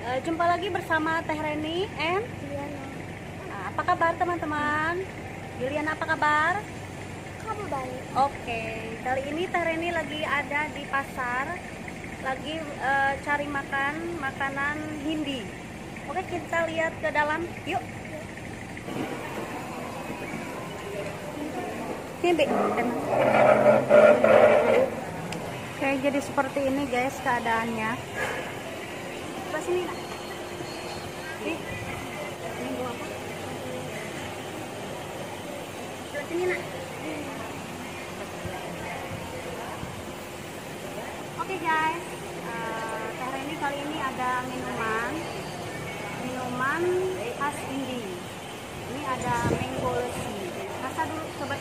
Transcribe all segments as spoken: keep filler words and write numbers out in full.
Uh, jumpa lagi bersama Teh Reni and Juliana. Nah, apa kabar teman-teman? Juliana apa kabar? Kamu baik. Oke, kali ini Teh Reni lagi ada di pasar, lagi uh, cari makan makanan Hindi. Oke, kita lihat ke dalam, yuk. Hindi. Oke, jadi seperti ini guys keadaannya. Coba sini nak. Nih, ini gua apa? Coba sini nak. Oke guys, uh, Teh Reni kali ini ada minuman, minuman khas Hindi. Ini ada mango lassi. Rasa dulu, coba.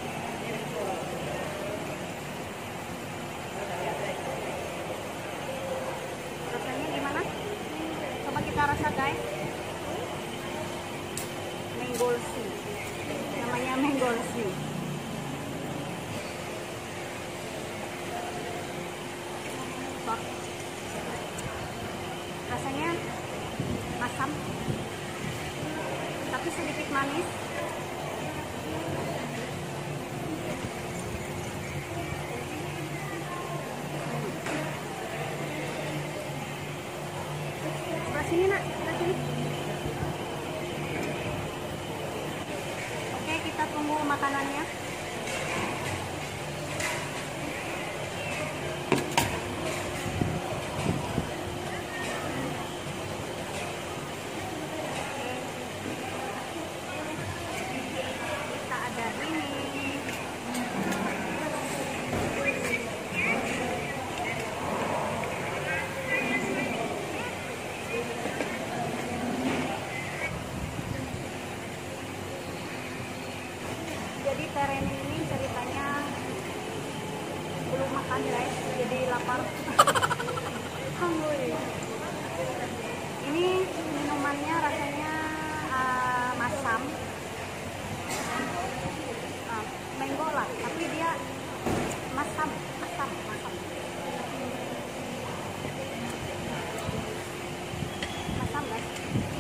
Rasanya gimana? Coba kita rasa guys. Mango lassi. Namanya mango lassi. Rasanya asam, tapi sedikit manis. Sebelah sini nak, sebelah sini. Oke, kita tunggu makanannya. Kita ada ini. Jadi Teh Reni ini ceritanya belum makan guys, jadi lapar. Hungry. Ini minumannya rasanya uh, masam, uh, mango lah, tapi dia masam, asam, masam. Masam guys.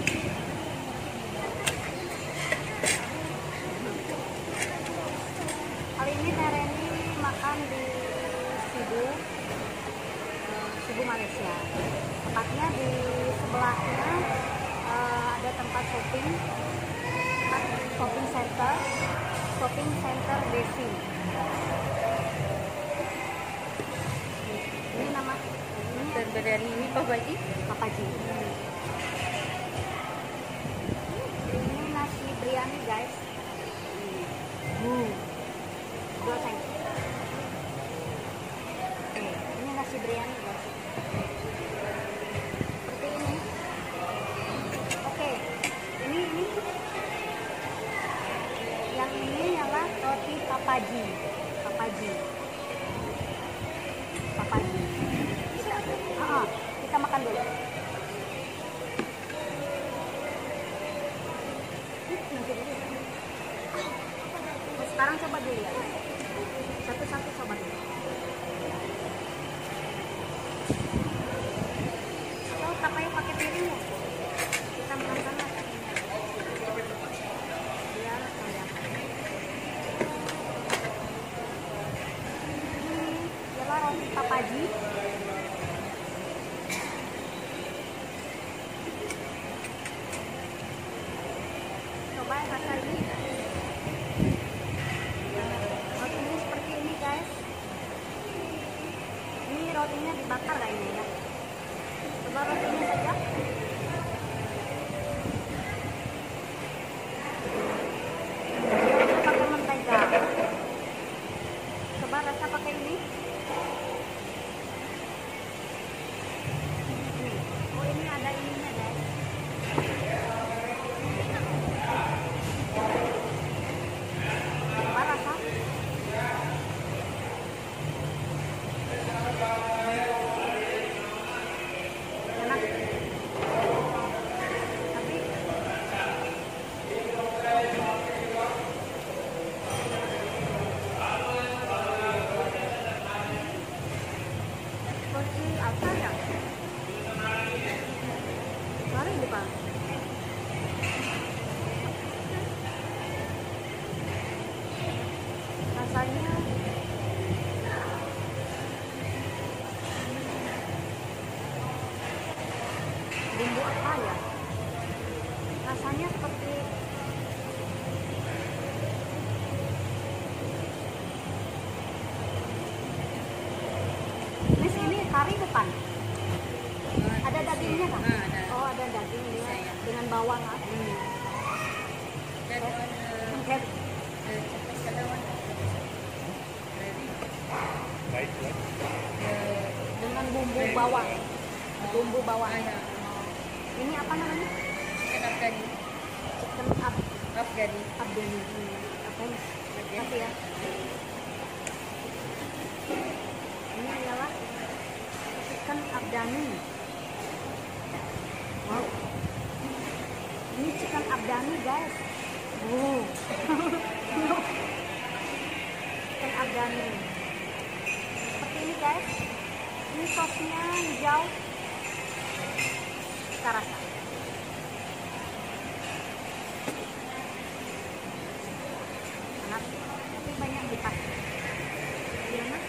Kali ini Teh Reni makan di Sibu, Sibu Malaysia. Tepatnya di sebelahnya uh, ada tempat shopping, tempat shopping center, shopping center Desi. Ini nama ini Dan dari ini Pak Baji, Papaji. Ini nasi biryani guys. Hmm. Dua seng. Oke, ini nasi biryani guys. Seperti ini. Oke, ini ini. Yang ini adalah roti papaji. Papaji. Papaji. Kita, uh, kita makan dulu. Sekarang coba dulu ya. Satu-satu coba dulu. Atau tak payah pakai piring ya. Kita makan sana. Biar kelihatan. Ini adalah roti papaji. Coba rasa ini. Roti ini seperti ini guys. bumbu apa ya? Rasanya seperti Miss, ini kari bukan? Ada dagingnya kan? Ah, ada. Oh, ada daging dia Bisa, ya. dengan bawang ah. Hmm. Dan Hmm, uh, kayak uh, cepat kelawan. Ready? Baik, baik. Uh, dengan bumbu bawang. Bumbu bawang. ah, ya. Ini apa namanya? Chicken Afghani. Chicken ab Afghani. abdani. Hmm, apa ini? Oke. Kasih ya. Ini adalah chicken abdani. Wow. Ini chicken abdani, guys. Wow. Chicken abdani. Seperti ini, guys. Ini sosnya hijau. Kita rasa. Enak, tapi banyak dikasih. Gimana?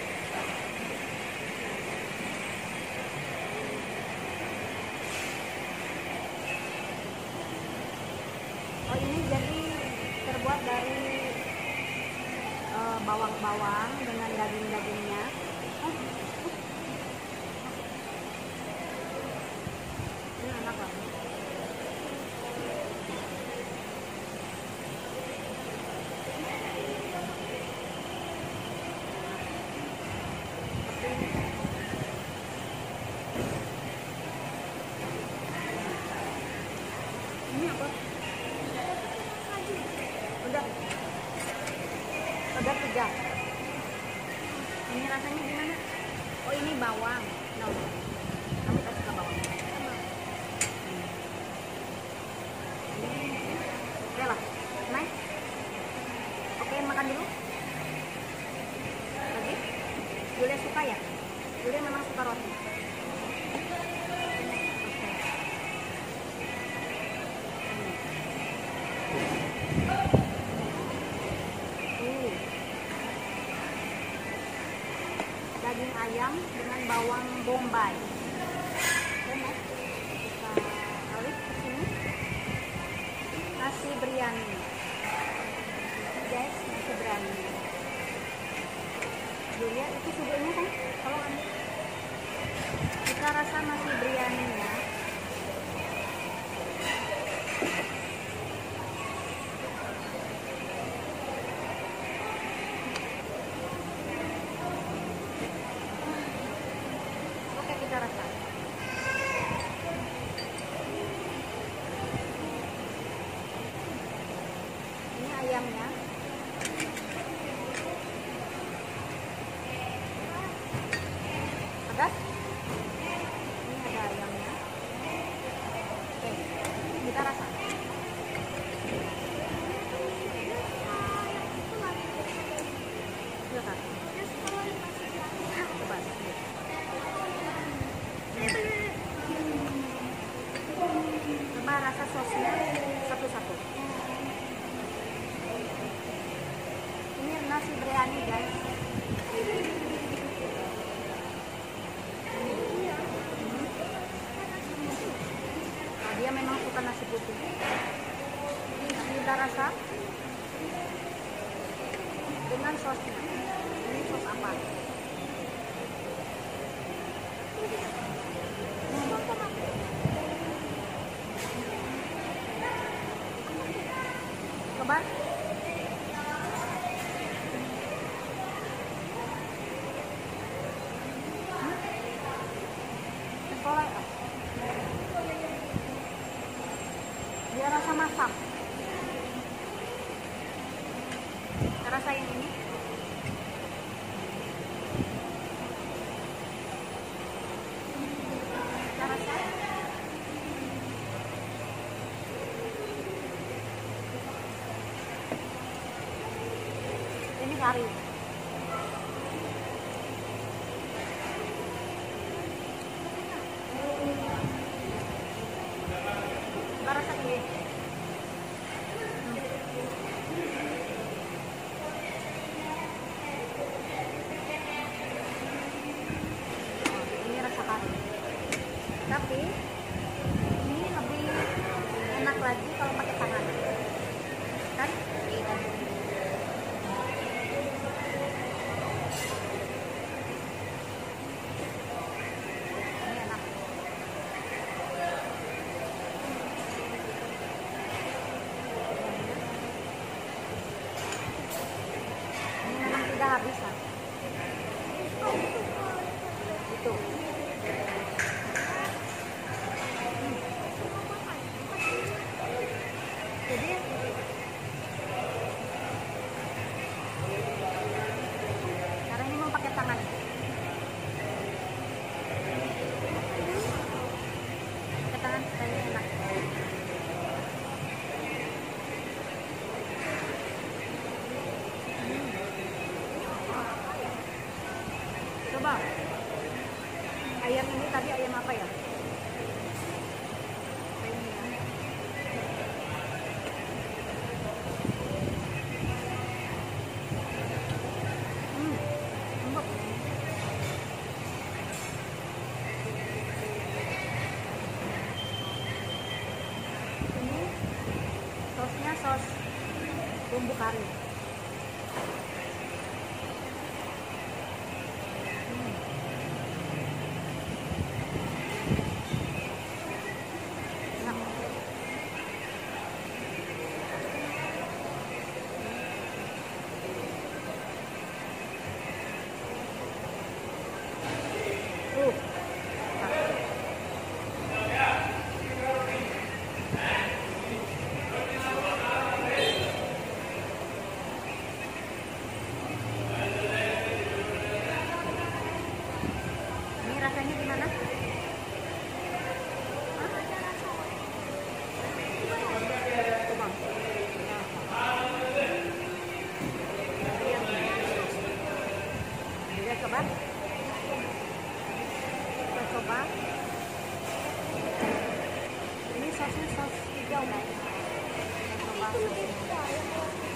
Oh, ini jadi terbuat dari eh, bawang-bawang dengan daging-dagingnya. Oh, ini enak banget. Ini apa? Udah. Udah tiga. Ini rasanya gimana? Oh, ini bawang. No. Kamu tak suka bawang? Hmm. Oke lah. Nice. Oke, makan dulu. Lagi? Julia suka ya? Julia memang suka roti. Oke. Hmm. Daging ayam dengan bawang bombay. Oke, next. Kita balik ke sini. Nasi biryani. Guys, nasi biryani. Julia, itu sudutnya kan? Kalau ambil. Kita rasa nasi biryaninya. Oke, kita rasa. Ini ayamnya. Pedas. Ini ada ayamnya. Oke, kita rasa. Silakan. Coba. Coba rasa sosnya satu-satu. Ini nasi biryani, guys. Nah, dia memang suka nasi putih. Nah, kita rasa dengan sosnya. Ini sos apa? Coba. Kolak. Dia rasa masam. Kita rasa yang ini. Kita rasa. Ini kari. Kita rasa ini. Oh, ini rasa kari. Tapi bumbu kari. Uh. Ini rasanya gimana? Kita coba. Kita coba. Ini sosnya sos hijau, guys. Kita coba sosnya.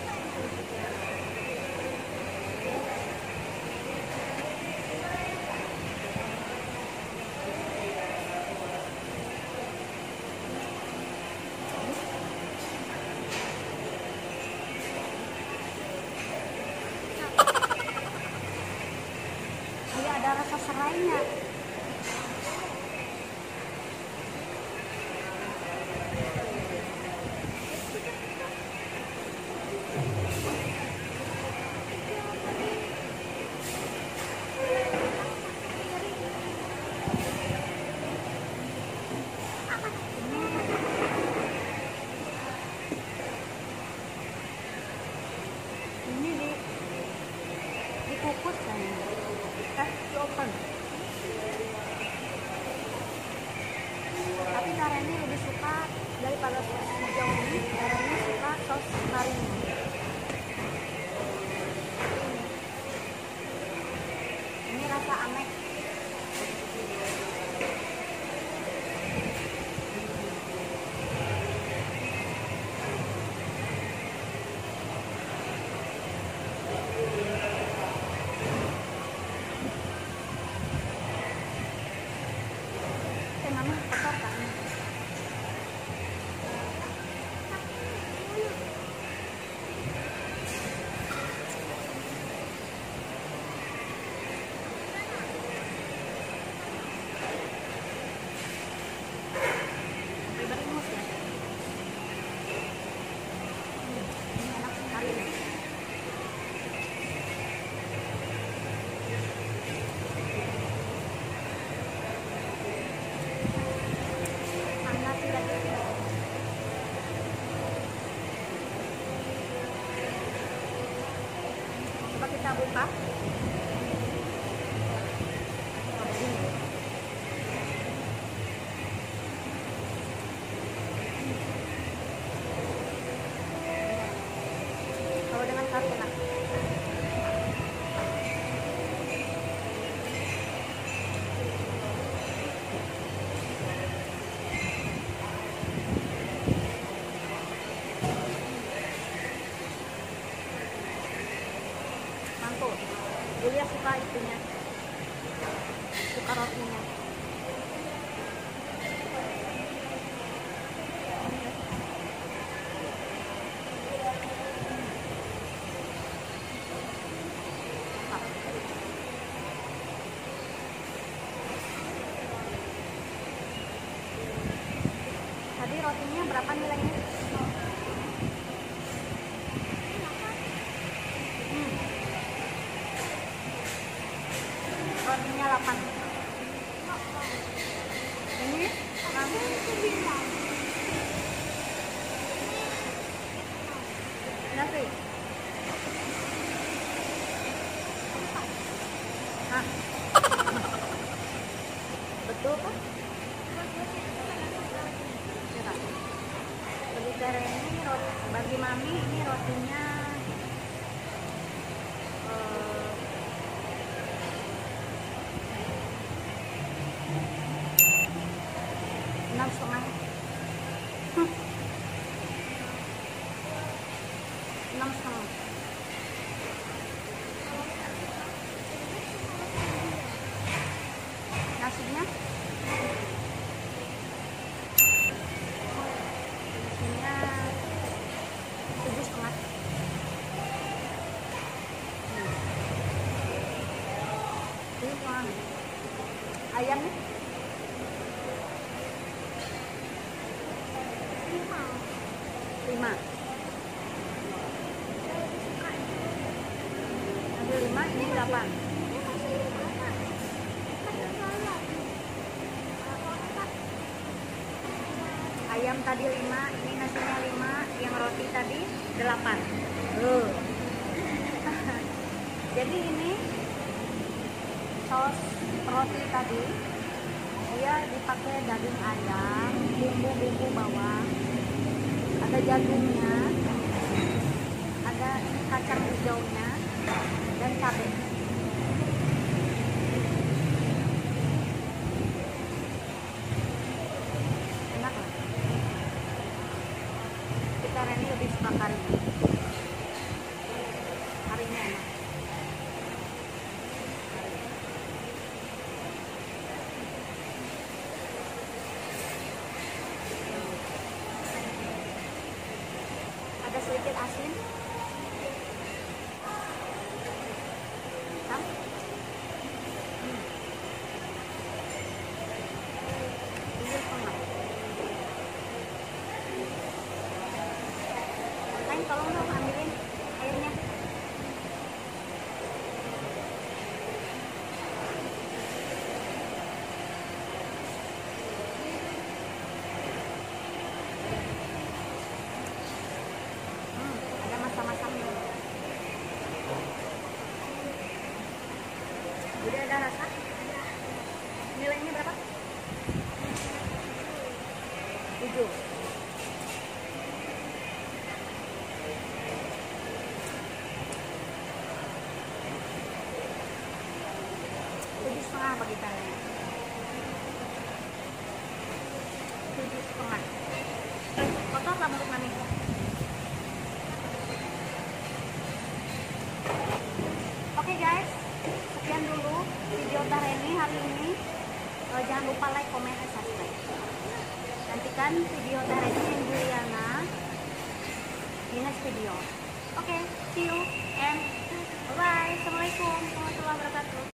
Dia ada rasa serainya. Ini di dikukus kan, eh di oven. Tapi Kareni lebih suka daripada sos hijau ini. Kareni suka sos karinya. Ini rasa aneh. Eh, mama kotor kan? Sampai beringus ya. Hmm, ini enak sekali. Panas tidak gitu. Coba kita buka. Kalau dengan kari enak. Mantul. Julia suka itunya, suka rotinya. Mantap. Tadi rotinya berapa nilainya? Hmm. Rotinya delapan. Ini nasi. Hah? Betul kan? Coba. Bagi Kareni, roti, bagi mami ini rotinya eh, enam setengah. Hmm. Enam setengah. Nasinya? Nasinya tujuh setengah. ayamnya? lima. Lima. Ambil lima, ini delapan. Ini masih lima, Kak. Kan salah. Empat. Ayam tadi lima, ini nasinya lima, yang roti tadi delapan. Uh. Jadi ini sos roti tadi dia dipakai daging ayam, bumbu-bumbu bawang, ada jagungnya, ada ini kacang hijaunya dan cabai. Enak lah. Kita ini lebih suka kari. Karinya enak. Ada sedikit asin. Tam? Hmm. Ini setengah. Lain tolong dong ambilin airnya. Hmm, ada masa-masanya. Jadi ada rasa? Nilainya berapa? Tujuh. Tujuh setengah bagi kalian. Tujuh setengah. Kotor tak menurut Mami? Oke guys, sekian dulu video Tareni hari ini. Eh, jangan lupa like, comment, dan subscribe. Nantikan video Tareni yang Juliana di next video. Oke, see you and bye bye. Assalamualaikum warahmatullahi wabarakatuh.